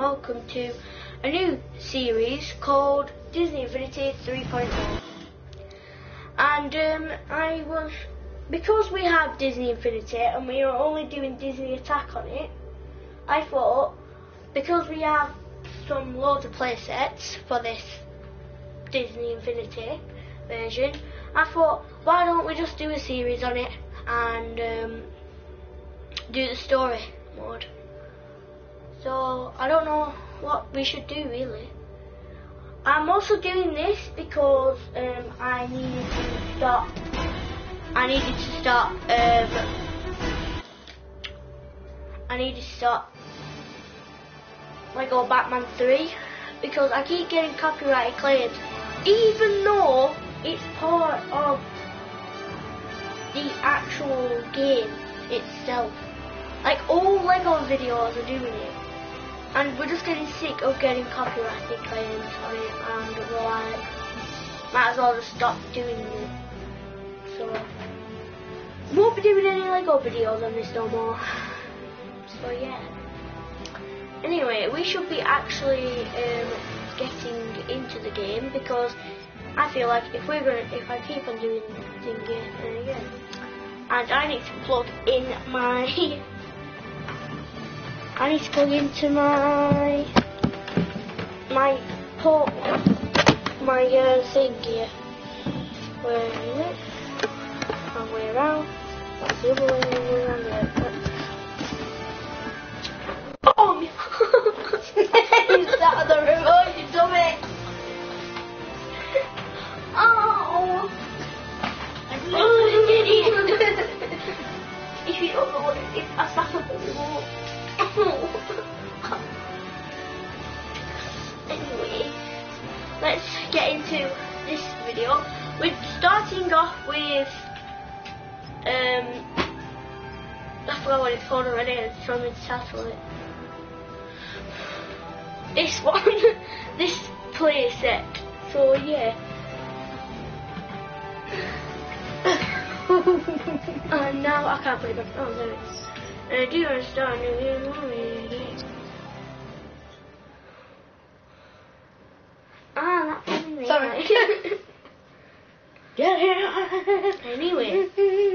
welcome to a new series called Disney Infinity 3.0. And because we have Disney Infinity and we are only doing Disney Attack on it, I thought, because we have loads of play sets for this Disney Infinity version, I thought, why don't we just do a series on it and do the story mode. So I don't know what we should do really. I'm also doing this because I needed to start Lego Batman 3 because I keep getting copyright claims, even though it's part of the actual game itself. Like all Lego videos are doing it, and we're just getting sick of getting copyright claims on it, and we're like, might as well just stop doing it. So won't be doing any Lego videos on this no more. So yeah. Anyway, we should be actually getting into the game because I feel like if I keep on doing things again, and I need to plug in into my port, my thing here. Where is it? One way around. That's the other way around there. Oh! You sat on the remote, you dummy! Oh! If you don't know what it is, I sat on the remote. Anyway, let's get into this video. We're starting off with I forgot what it's called already. It's from the title. This one, this play set. So yeah. And now I can't put it back. Oh, there it is. And I do want to start a new game. Ah, that's anyway. Sorry. Get here. Anyway.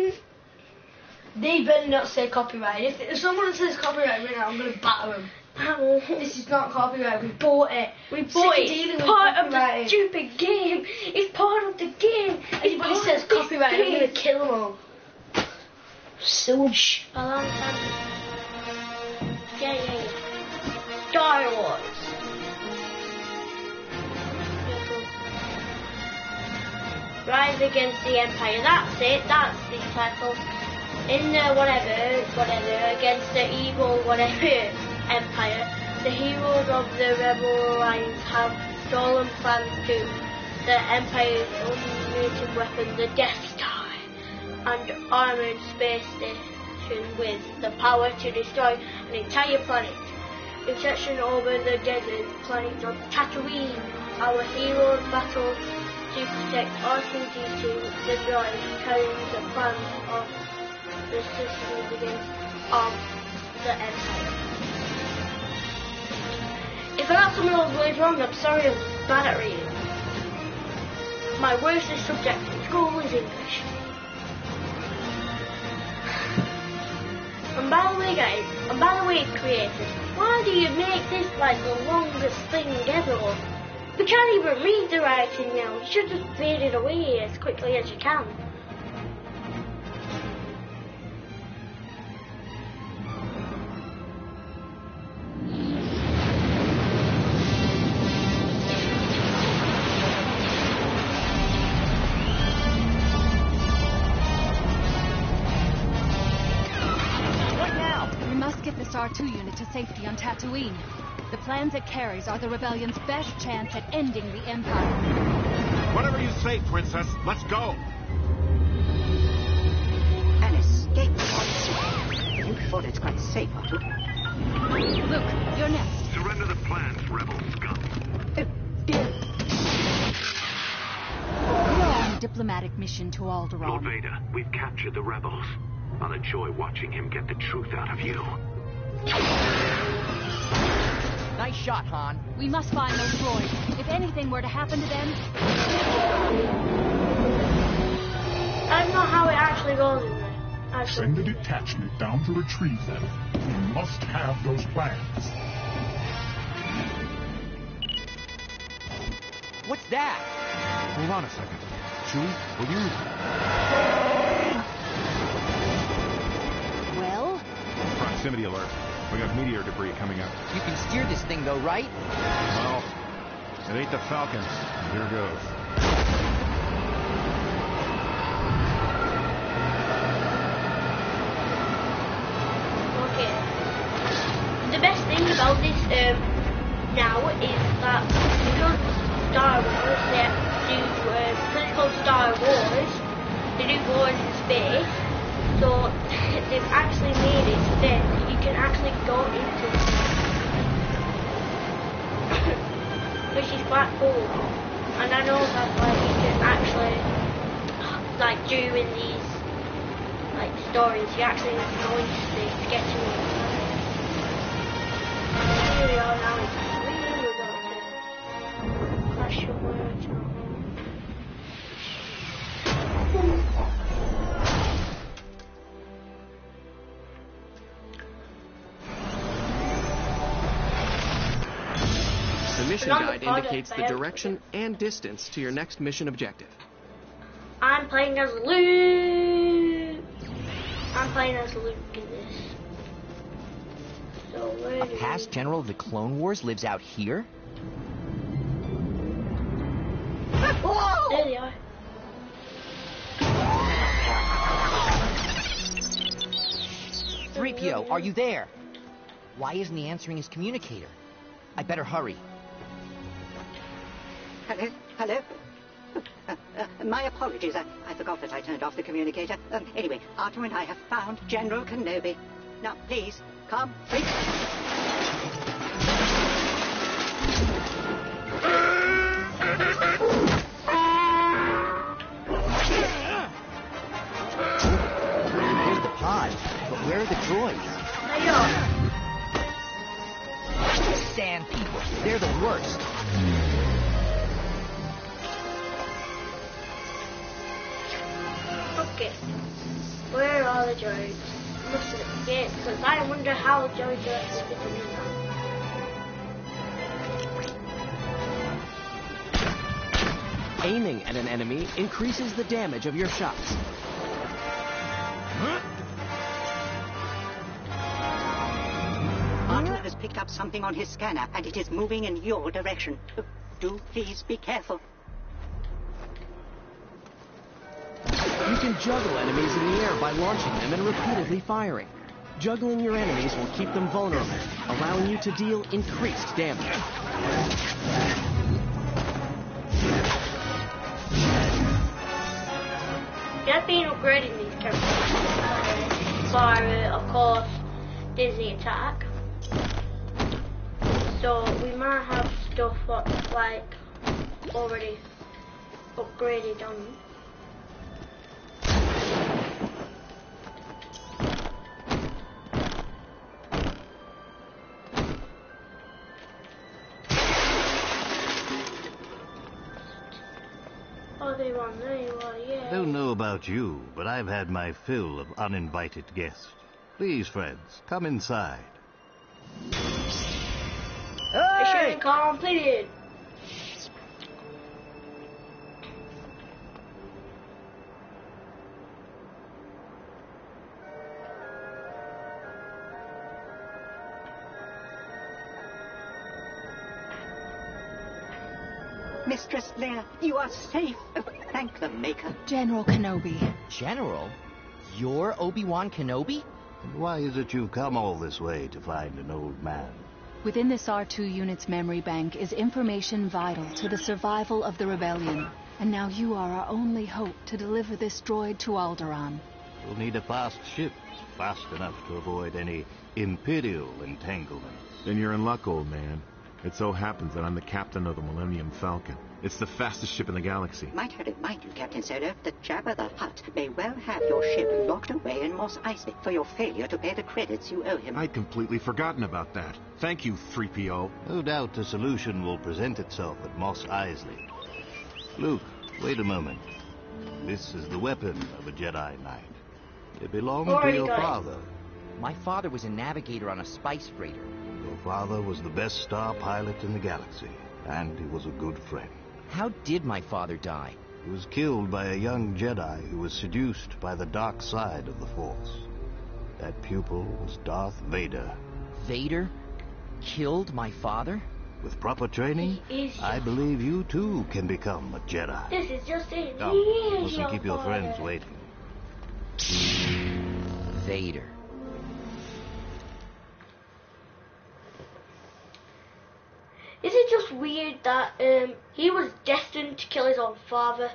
They better not say copyright. If someone says copyright right now, I'm going to batter them. This is not copyright. We bought it. We bought it. It's part of the stupid game. It's part of the game. Anybody says copyright, I'm going to kill them all. So shh. A long time. Yeah. Star Wars. Rise Against the Empire. That's it. That's the title. In the whatever, against the evil whatever empire, the heroes of the Rebel Alliance have stolen plans to the Empire's unlimited weapon, the Death Star, and armored space station with the power to destroy an entire planet. In section over the desert planet of Tatooine, our heroes battle to protect R2-D2, the droid carrying the plans of the systems against the Empire. If I got some of those words wrong, I'm sorry, I'm bad at reading. My worst subject in school is English. And by the way guys, creators, why do you make this like the longest thing ever? We can't even read the writing now. You should just fade it away as quickly as you can. R2 unit to safety on Tatooine. The plans it carries are the rebellion's best chance at ending the Empire. Whatever you say, Princess, let's go. An escape pod. You thought it's quite safe, R2. Luke, you're next. Surrender the plans, rebel scum. We're on a diplomatic mission to Alderaan. Lord Vader, we've captured the rebels. I'll enjoy watching him get the truth out of you. Nice shot, Han. We must find those droids. If anything were to happen to them... I don't know how it actually goes in there. Send a detachment down to retrieve them. We must have those plans. What's that? Hold on a second. Chewie, will you... Well? Proximity alert. We got meteor debris coming up. You can steer this thing, though, right? Well, it ain't the Falcon. Here goes. Okay. The best thing about this now is that because Star Wars, they do, because it's called Star Wars, they do go into space, so they've actually made it so that you can actually go into which is quite cool. And I know that like you can actually like during these like stories you actually go into space to get to it. Here we are now, it's really going to crash your words. The mission guide indicates the direction and distance to your next mission objective. I'm playing as Luke. I'm playing as Luke in this. So where A past general of the Clone Wars lives out here? There they are. "3PO, are you there? Why isn't he answering his communicator? I better hurry." Hello? Hello? My apologies. I forgot that I turned off the communicator. Anyway, Arthur and I have found General Kenobi. Now, please, come. Quick. There's the pod, but where are the droids? There you are. Sand people, they're the worst. Okay. Where are the droids? Must have escaped, because I wonder how the droids are actually getting in now. Aiming at an enemy increases the damage of your shots. Arthur has picked up something on his scanner, and it is moving in your direction. Do please be careful. You can juggle enemies in the air by launching them and repeatedly firing. Juggling your enemies will keep them vulnerable, allowing you to deal increased damage. They've been upgrading these characters for, of course, Disney Attack. So we might have stuff that's like already upgraded on. Oh, there you are, yeah. Don't know about you, but I've had my fill of uninvited guests. Please, friends, come inside. Mission completed. Mistress Leia, you are safe. Thank the Maker. General Kenobi. General? You're Obi-Wan Kenobi? Why is it you've come all this way to find an old man? Within this R2 unit's memory bank is information vital to the survival of the rebellion. And now you are our only hope to deliver this droid to Alderaan. We'll need a fast ship, fast enough to avoid any Imperial entanglement. Then you're in luck, old man. It so happens that I'm the captain of the Millennium Falcon. It's the fastest ship in the galaxy. Might I remind you, Captain Soda, that Jabba the Hutt may well have your ship locked away in Mos Eisley for your failure to pay the credits you owe him. I'd completely forgotten about that. Thank you, 3PO. No doubt a solution will present itself at Mos Eisley. Luke, wait a moment. This is the weapon of a Jedi Knight. It belonged to your father. My father was a navigator on a spice freighter. Your father was the best star pilot in the galaxy, and he was a good friend. How did my father die? He was killed by a young Jedi who was seduced by the dark side of the Force. That pupil was Darth Vader. Vader killed my father? With proper training, I believe you too can become a Jedi. This is just it. Come, mustn't keep your friends waiting. Vader. Is it just weird that he was destined to kill his own father?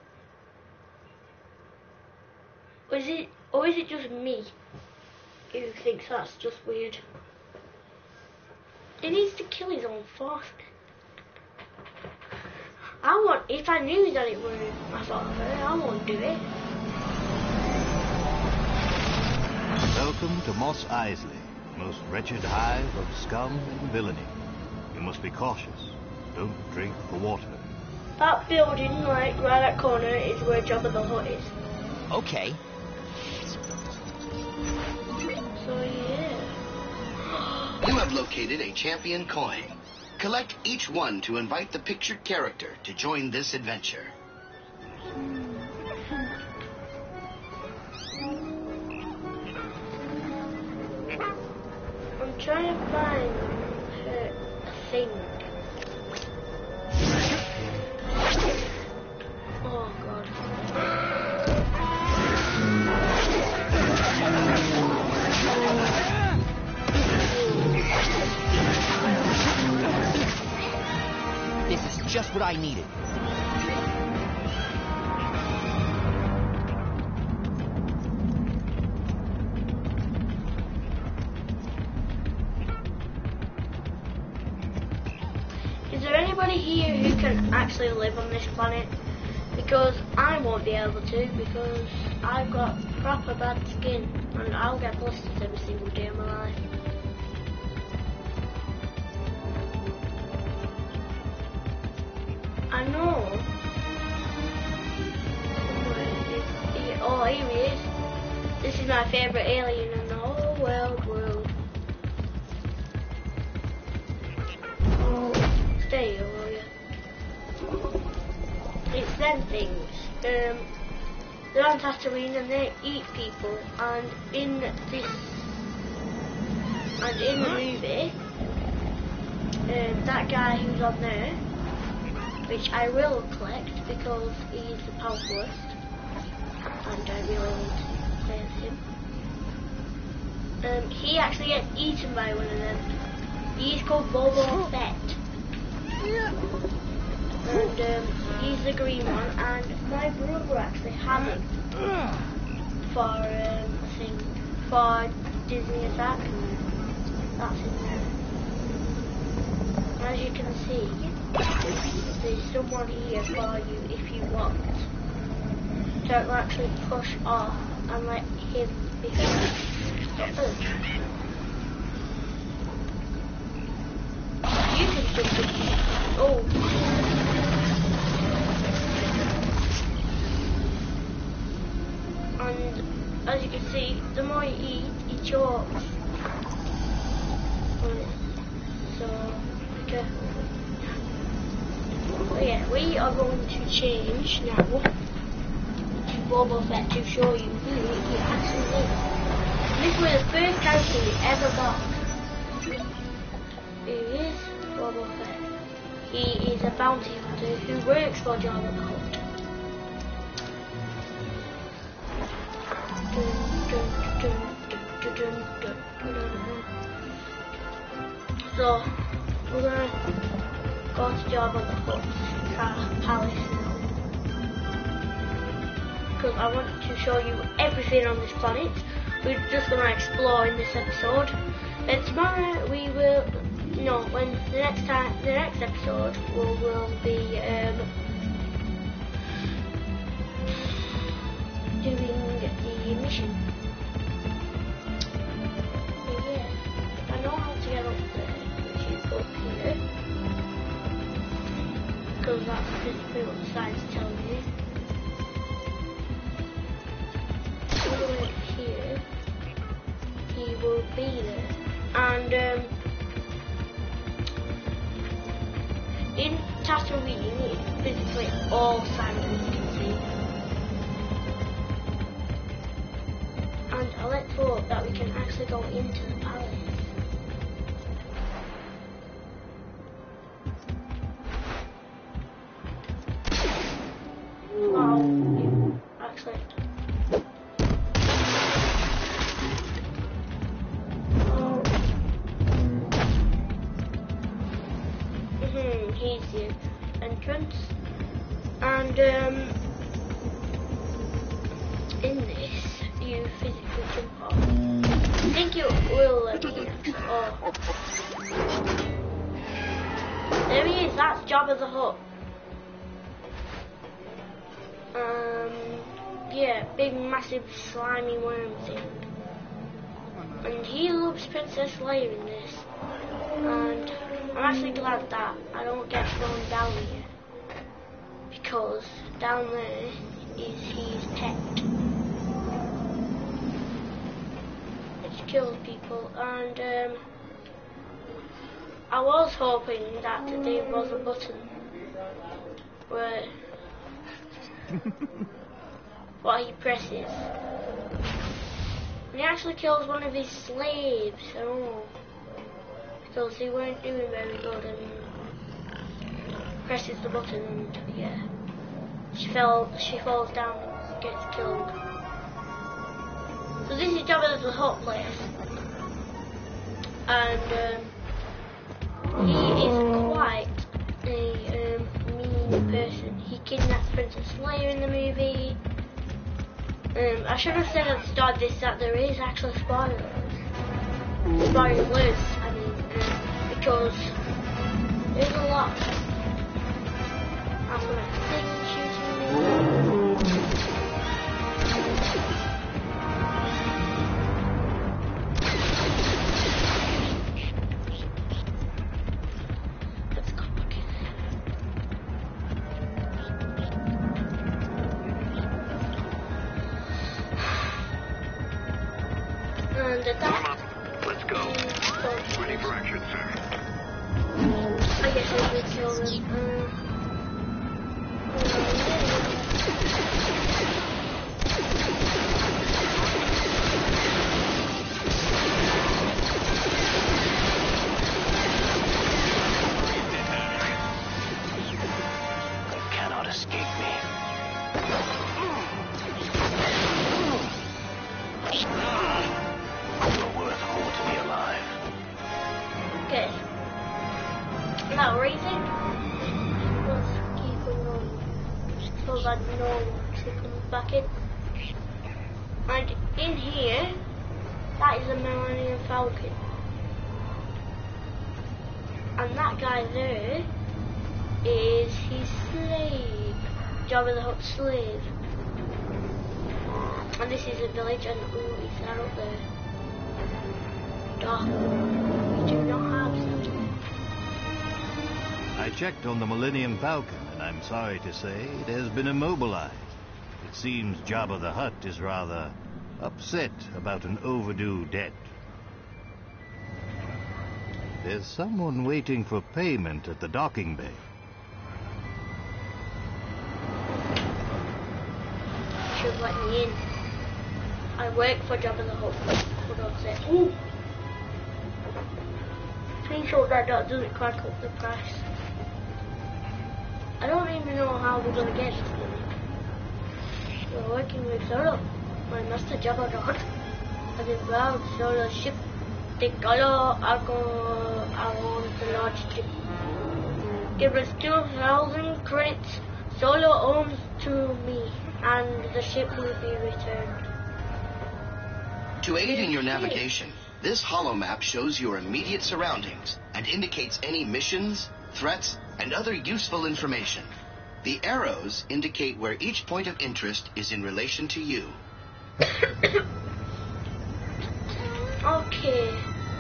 Or is it just me who thinks that's just weird? He needs to kill his own father. If I knew that it was my father, I won't do it. Welcome to Mos Eisley, most wretched hive of scum and villainy. You must be cautious. Don't drink the water. That building, right that corner, is where Jabba the Hutt is. Okay. So yeah. You have located a champion coin. Collect each one to invite the pictured character to join this adventure. I'm trying to find a thing. Oh god. This is just what I needed. Is there anybody here who can actually live on this planet? Because I won't be able to, because I've got proper bad skin and I'll get blisters every single day of my life. I know. Oh, here he is. This is my favourite alien in the whole world. Oh, stay here, will you? It's them things. They're on Tatooine and they eat people. And in the movie, that guy who's on there, which I will collect because he's the powerfulest, and I really want to play as him. He actually gets eaten by one of them. He's called Boba Fett. And he's the green one, and my brother actually has it for Disney Attack. That's in there. As you can see, there's someone here for you if you want. Don't actually push off and let him be You can jump in. Oh. And as you can see, the more you eat, he chokes. So, be careful. So yeah, we are going to change now to Boba Fett to show you who he actually is. This was the first character we ever got. Here he is, Boba Fett. He is a bounty hunter who works for Jabba the Hutt. So, we're going to go to Jabba the Hutt's palace now. Because I want to show you everything on this planet. We're just going to explore in this episode. Then tomorrow we will No, when the next episode will be doing the mission. So yeah, I know how to get up there, which is up here, because that's pretty much what the signs tell me. All the way up here, he will be there, and in Tatooine, it's physically all silent, as you can see. And let's hope that we can actually go into the palace. Wow, actually. Here's the entrance, and in this you physically jump off. I think it will let me actually. Oh. There he is, that's Jabba the Hutt. Yeah, big massive slimy worm thing. And he loves Princess Leia in this. And I'm actually glad that I don't get thrown down here, because down there is his pet, which kills people. And I was hoping that there was a button where what he presses, and he actually kills one of his slaves. Oh. Because they weren't doing very good, and presses the button, and yeah, she falls down and gets killed. So this is Jabba the Hutt place, and he is quite a mean person. He kidnaps Princess Leia in the movie. I should have said at the start of this that there is actually spoilers. Spoilers, I mean, because there's a lot. I'm gonna think shooting me. Let's go look in there. And the let's go. Ready for action, sir. I guess I should kill them. You cannot escape me. You're worth more to be alive. Okay. Now raising. Let's keep going on so that no one comes back in. And in here, that is a Millennium Falcon. And that guy there is his slave. Jabba the Hutt's slave. And this is a village, and ooh, is that up there? Dark. We do not have something. I checked on the Millennium Falcon, and I'm sorry to say it has been immobilized. It seems Jabba the Hutt is rather upset about an overdue debt. There's someone waiting for payment at the docking bay. Should let me in. I work for Jabba the Hutt, for God's sake. Ooh! Please hope that doesn't crack up the price. I don't even know how we're gonna get this money. We're working with Zoro, my master Jabba the Hutt. As a proud Zoro ship, the color on the large ship. Give us 2,000 credits. Solo owns to me, and the ship will be returned. To aid in your navigation, this holomap shows your immediate surroundings and indicates any missions, threats, and other useful information. The arrows indicate where each point of interest is in relation to you. Okay.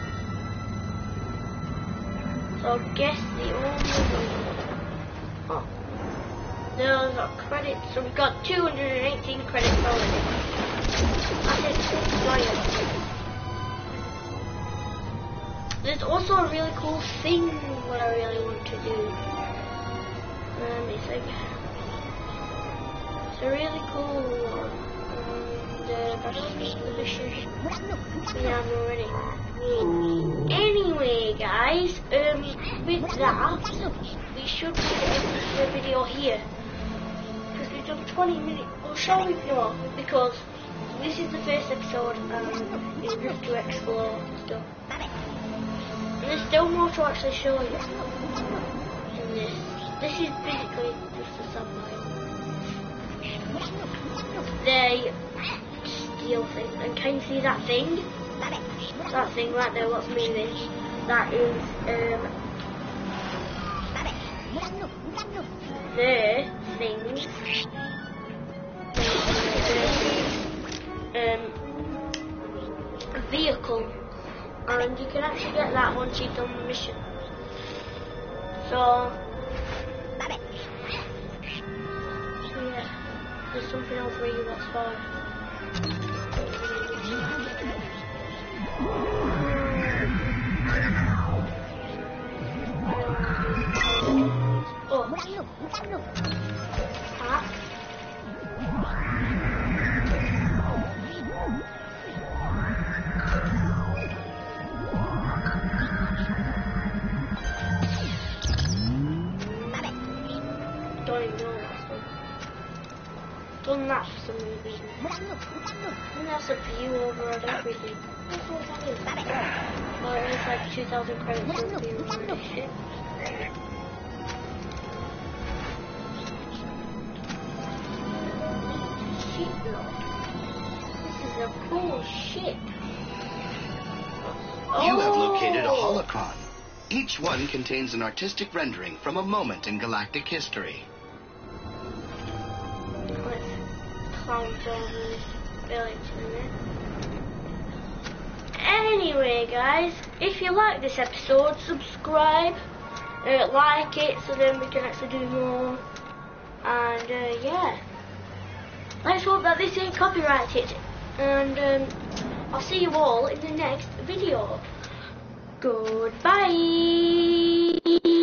So I guess the only... Oh. There's our credits. So we got 218 credits already. That's expired. There's also a really cool thing what I really want to do. It's like... It's a really cool one. That's the mission. Yeah, I'm already. Anyway, guys, with that, we should be ending the video here. Because we've done 20 minutes, or shall we not? Because this is the first episode, and it's just to explore stuff. And there's still more to actually show you in this. This is basically just a submarine. They steal things, and can you see that thing? That thing right there, what's moving? That is the things. A vehicle, and you can actually get that once you've done the mission. So yeah, there's something else where you was for. Oh. Hack. Don't even know that stuff. Done that for some reason. And that's a view over and everything. That's what that is. Well, it is like 2,000 credits for a view over this ship. This is a cool ship. You have located a holocron. Each one contains an artistic rendering from a moment in galactic history. Let's count all these buildings in there. Anyway, guys, if you like this episode, subscribe, like it, so then we can actually do more. And yeah, let's hope that this ain't copyrighted. And I'll see you all in the next video. Goodbye.